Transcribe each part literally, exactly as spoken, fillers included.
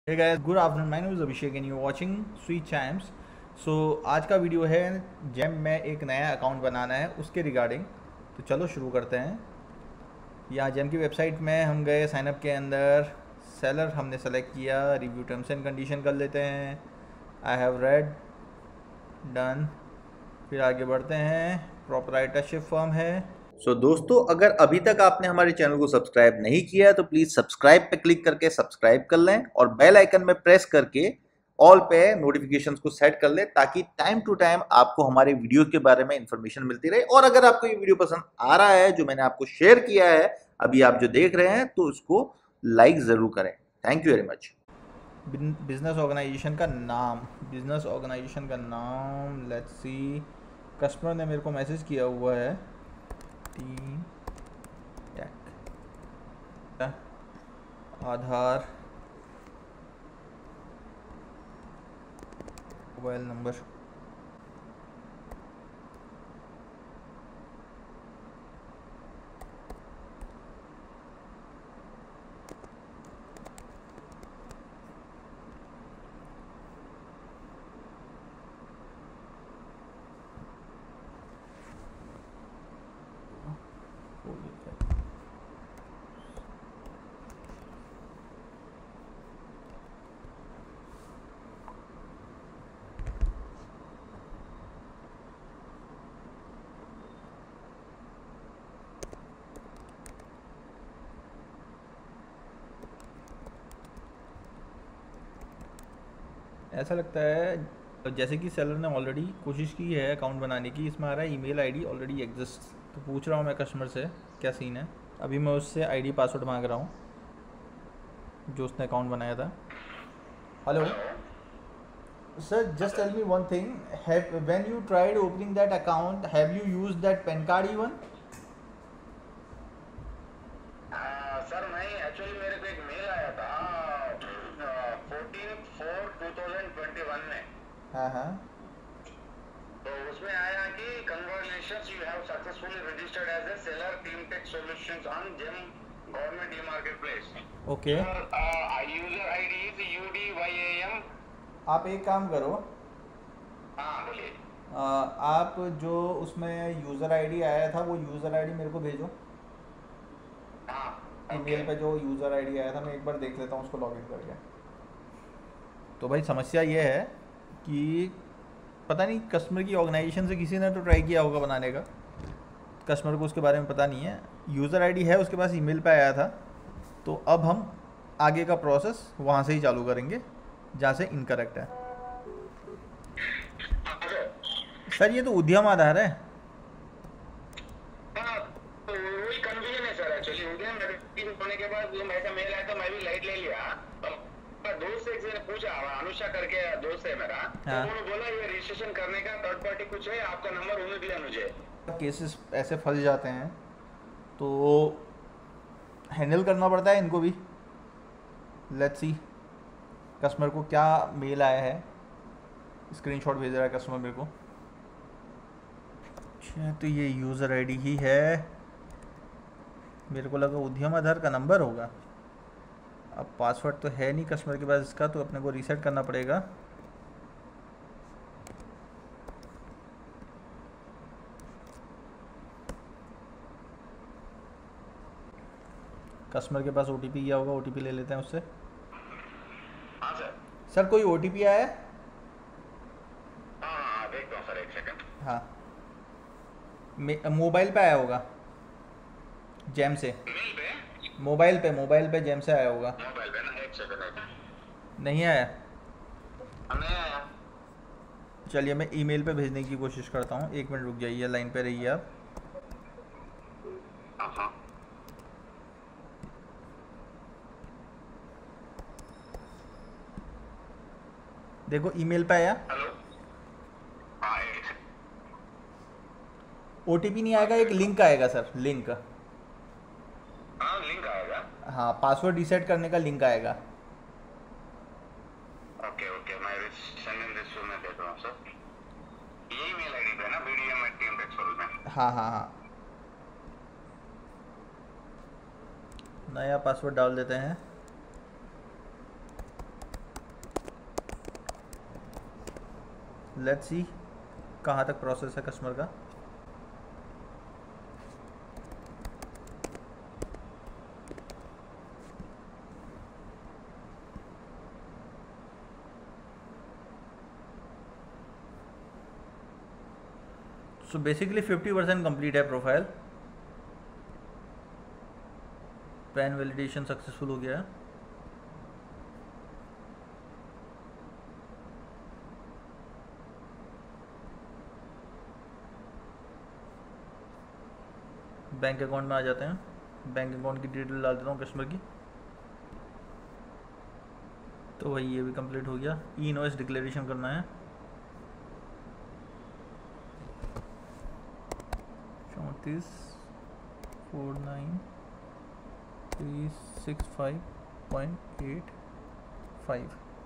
Hey guys, good afternoon. My name is Abhishek and you're watching Sweet Chimes. So आज का video है GeM में एक नया अकाउंट बनाना है उसके रिगार्डिंग। तो चलो शुरू करते हैं। यहाँ जेम की वेबसाइट में हम गए, साइनअप के अंदर सेलर हमने सेलेक्ट किया, रिव्यू टर्म्स एंड कंडीशन कर लेते हैं। I have read, done. फिर आगे बढ़ते हैं, प्रोपराइटरशिप फर्म है। सो so, दोस्तों अगर अभी तक आपने हमारे चैनल को सब्सक्राइब नहीं किया है तो प्लीज सब्सक्राइब पे क्लिक करके सब्सक्राइब कर लें और बेल आइकन में प्रेस करके ऑल पे नोटिफिकेशंस को सेट कर लें ताकि टाइम टू टाइम आपको हमारे वीडियो के बारे में इंफॉर्मेशन मिलती रहे। और अगर आपको ये वीडियो पसंद आ रहा है जो मैंने आपको शेयर किया है अभी आप जो देख रहे हैं तो उसको लाइक जरूर करें। Thank you very much. Business organisation का नाम बिजनेस ऑर्गेनाइजेशन का नाम लेट्स सी। कस्टमर ने मेरे को मैसेज किया हुआ है team tech, Aadhaar, mobile number. ऐसा लगता है जैसे कि सेलर ने ऑलरेडी कोशिश की है अकाउंट बनाने की। इसमें आ रहा है ईमेल आईडी ऑलरेडी एग्जिस्ट। तो पूछ रहा हूँ मैं कस्टमर से क्या सीन है। अभी मैं उससे आईडी पासवर्ड मांग रहा हूँ जो उसने अकाउंट बनाया था। Hello sir, just tell me one thing, have when you tried opening that account have you used that PAN card even? Sir नहीं, एक्चुअली मेरे को एक मेल आया था fourteen four two thousand twenty one में। हाँ हाँ तो उसमें आया कि congratulations, you have successfully registered as a seller team tech solutions on GeM government e market place. Okay. User ID is UDYAM. आप एक काम करो, हाँ बोलिए। आ, आप जो उसमें यूज़र आईडी आया था वो यूज़र आईडी मेरे को भेजो। हाँ ईमेल पे जो यूज़र आईडी आया था मैं एक बार देख लेता हूँ उसको लॉगिन करके। तो भाई समस्या ये है कि पता नहीं कस्टमर की ऑर्गेनाइजेशन से किसी ने तो ट्राई किया होगा बनाने का। कस्टमर को उसके बारे में पता नहीं है। यूज़र आईडी है उसके पास, ईमेल पे आया था। तो अब हम आगे का प्रोसेस वहाँ से ही चालू करेंगे जहाँ से इनकरेक्ट है। सर ये तो उद्यम आधार है। वही कंफ्यूजन है सर। एक्चुअली उद्यम होने के बाद ये ऐसा मेल आया तो मैं भी लाइट ले लिया। दोस्त से किसी ने पूछा, अनुषा करके दोस्त है मेरा, हाँ। तो उन्होंने बोला ये रजिस्ट्रेशन करने का थर्ड पार्टी कुछ है, आपका नंबर उन्होंने दिया मुझे। केसेस ऐसे फंस जाते हैं तो हैंडल करना पड़ता है इनको भी। लेट्स सी कस्टमर को क्या मेल आया है। स्क्रीनशॉट भेज रहा है कस्टमर मेरे को। अच्छा तो ये यूज़र आईडी ही है। मेरे को लगा उद्यम आधार का नंबर होगा। अब पासवर्ड तो है नहीं कस्टमर के पास इसका, तो अपने को रीसेट करना पड़ेगा। कस्टमर के पास ओटीपी गया होगा, ओटीपी ले लेते हैं उससे। हाँ सर। सर कोई ओटीपी आया है? हाँ हाँ देखता हूँ सर, एक सेकंड। हाँ मोबाइल पे आया होगा जेम से। मेल पे? मोबाइल पे मोबाइल पे जेम से आया होगा। मोबाइल पे ना, एक सेकंड। नहीं आया? नहीं आया। चलिए मैं ईमेल पे भेजने की कोशिश करता हूँ। एक मिनट रुक जाइए, लाइन पे रहिए आप। हाँ। देखो ईमेल पे आया। हेलो। हाँ एक ओटीपी नहीं आएगा, एक लिंक आएगा सर, लिंक। हाँ लिंक आएगा। हाँ पासवर्ड रीसेट करने का लिंक आएगा। ओके ओके, मैं सेंडिंग दिस मैं देख रहा हूँ सर। यही मेल आईडी पे ना, BDM at team tech solution. हाँ हाँ हाँ नया पासवर्ड डाल देते हैं। लेट्स सी कहाँ तक प्रोसेस है कस्टमर का। So basically fifty percent complete है प्रोफाइल। पैन वैलिडेशन सक्सेसफुल हो गया है। बैंक अकाउंट में आ जाते हैं। बैंक अकाउंट की डिटेल डाल देता हूँ कस्टमर की। तो वही ये भी कंप्लीट हो गया। ई इनवॉइस डिक्लेरेशन करना है। चौंतीस four nine three six five point eight five.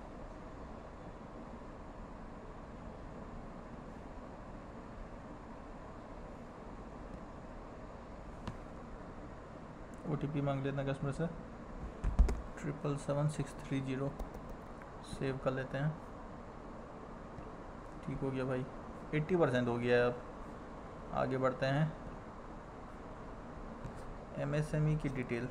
O T P मांग लेते हैं कस्टमर से, triple seven six three zero. Save कर लेते हैं। ठीक हो गया भाई, एट्टी परसेंट हो गया है। अब आगे बढ़ते हैं। एम एस एम ई की डिटेल।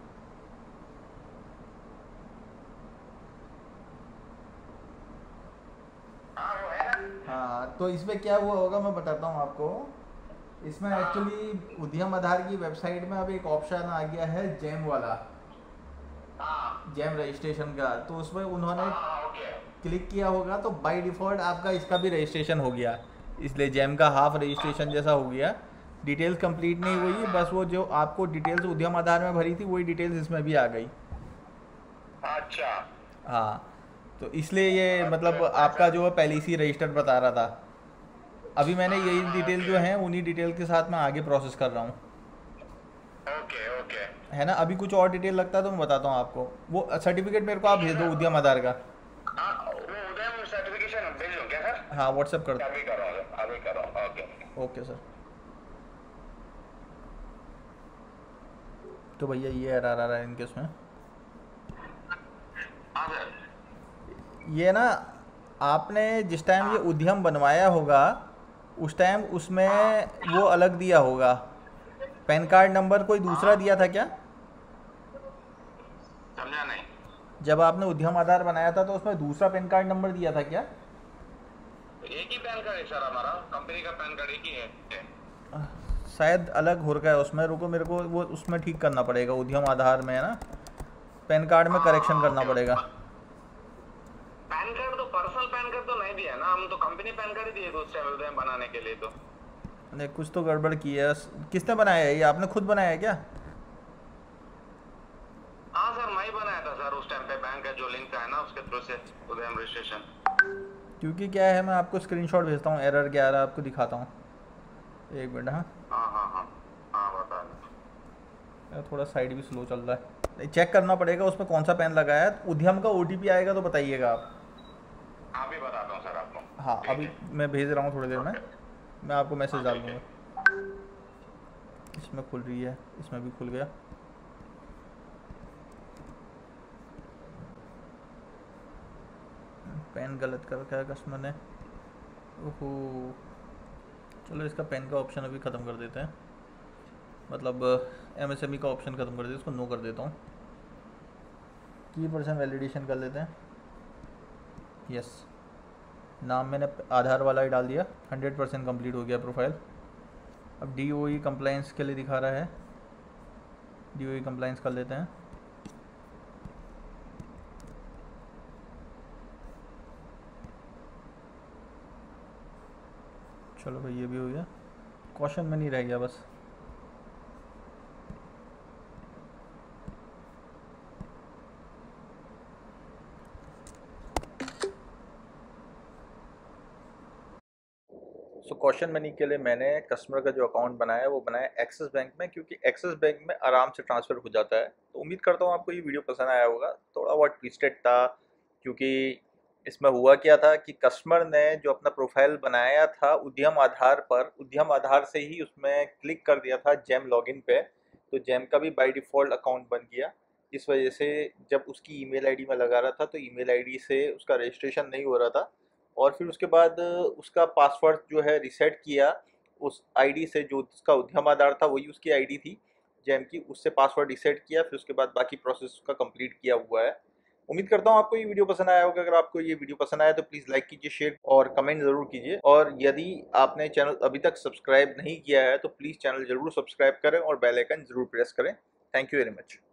हाँ, तो इसमें क्या हुआ होगा मैं बताता हूँ आपको। इसमें एक्चुअली उद्यम आधार की वेबसाइट में अब एक ऑप्शन आ गया है जैम वाला, जैम रजिस्ट्रेशन का। तो उसमें उन्होंने क्लिक किया होगा तो बाय डिफ़ॉल्ट आपका इसका भी रजिस्ट्रेशन हो गया, इसलिए जैम का हाफ रजिस्ट्रेशन जैसा हो गया। डिटेल्स कंप्लीट नहीं हुई, बस वो जो आपको डिटेल्स उद्यम आधार में भरी थी वही डिटेल्स इसमें भी आ गई। अच्छा। हाँ, तो इसलिए ये मतलब आपका जो है पहले ही रजिस्टर बता रहा था। अभी मैंने यही डिटेल जो है उन्हीं डिटेल के साथ मैं आगे प्रोसेस कर रहा हूँ। ओके ओके है ना। अभी कुछ और डिटेल लगता है तो मैं बताता हूँ आपको। वो सर्टिफिकेट मेरे को आप भेज दो उद्यम आधार का। हाँ, वो उदय सर्टिफिकेशन भेज दूं क्या सर? हाँ, व्हाट्सएप कर दो। अभी कर रहा हूँ, अभी कर रहा हूँ। Okay okay sir. तो भैया ये एरर आ रहा है इनके उसमें। हाँ सर। ये ना आपने जिस टाइम ये उद्यम बनवाया होगा उस टाइम उसमें वो अलग दिया होगा। पैन कार्ड नंबर कोई दूसरा दिया था क्या? समझा नहीं। जब आपने उद्यम आधार बनाया था तो उसमें दूसरा पैन कार्ड नंबर दिया था क्या? एक ही पैन कार्ड है सर हमारा, कंपनी का पैन कार्ड एक ही है। शायद अलग हो रखा है उसमें। रुको, मेरे को वो उसमें ठीक करना पड़ेगा। उद्यम आधार में है ना, पैन कार्ड में करेक्शन करना पड़ेगा। पैन कार्ड तो पर्सनल पैन कार्ड तो नहीं दिया ना, हम तो कंपनी पैन कार्ड ही दिए थे उस टाइम उदय बनाने के लिए। तो नहीं, कुछ तो गड़बड़ की है। किसने बनाया है ये? आपने खुद बनाया है क्या? हाँ सर, मैं ही बनाया था सर उस टाइम पे। बैंक का जो लिंक है ना उसके थ्रू से उदयम रजिस्ट्रेशन। क्योंकि क्या है, मैं आपको स्क्रीनशॉट भेजता हूँ एरर क्या आ रहा है आपको दिखाता हूँ। एक मिनट। हाँ हाँ हाँ हाँ हाँ बता दो। यार, थोड़ा साइड भी स्लो चल रहा है, चेक करना पड़ेगा उसमें कौन सा पेन लगाया है। उद्यम का ओटीपी आएगा तो बताइएगा आप। अभी बताता हूँ सर आपको। हाँ, अभी मैं भेज रहा हूँ थोड़ी देर में। मैं आपको मैसेज डाल दूँगा। इसमें खुल रही है, इसमें भी खुल गया। पेन गलत कर रखा है कस्टमर ने। ओहो, चलो इसका पेन का ऑप्शन अभी ख़त्म कर देते हैं। मतलब एमएसएमई का ऑप्शन ख़त्म कर देते, इसको नो कर देता हूँ। की परसेंट वैलिडेशन कर लेते हैं। यस, नाम मैंने आधार वाला ही डाल दिया। हंड्रेड परसेंट कम्प्लीट हो गया प्रोफाइल। अब डी ओ ई कंप्लाइंस के लिए दिखा रहा है, डी ओ ई कंप्लाइंस कर लेते हैं। चलो भाई, ये भी हो गया। क्वेश्चन में नहीं रह गया बस। सो क्वेश्चन मनी के लिए मैंने कस्टमर का जो अकाउंट बनाया है वो बनाया एक्सिस बैंक में, क्योंकि एक्सिस बैंक में आराम से ट्रांसफ़र हो जाता है। तो उम्मीद करता हूँ आपको ये वीडियो पसंद आया होगा। थोड़ा बहुत ट्विस्टेड था, क्योंकि इसमें हुआ क्या था कि कस्टमर ने जो अपना प्रोफाइल बनाया था उद्यम आधार पर, उद्यम आधार से ही उसमें क्लिक कर दिया था जैम लॉगिन पे। तो जैम का भी बाय डिफ़ॉल्ट अकाउंट बन गया। इस वजह से जब उसकी ईमेल आईडी में लगा रहा था तो ईमेल आईडी से उसका रजिस्ट्रेशन नहीं हो रहा था। और फिर उसके बाद उसका पासवर्ड जो है रीसेट किया उस आईडी से जो उसका उद्यम आधार था, वही उसकी आईडी थी जैम की, उससे पासवर्ड रीसेट किया, फिर उसके बाद बाकी प्रोसेस उसका कंप्लीट किया हुआ है। उम्मीद करता हूँ आपको ये वीडियो पसंद आया होगा। अगर आपको ये वीडियो पसंद आया तो प्लीज़ लाइक कीजिए, शेयर और कमेंट ज़रूर कीजिए। और यदि आपने चैनल अभी तक सब्सक्राइब नहीं किया है तो प्लीज़ चैनल ज़रूर सब्सक्राइब करें और बेल आइकन ज़रूर प्रेस करें। Thank you very much.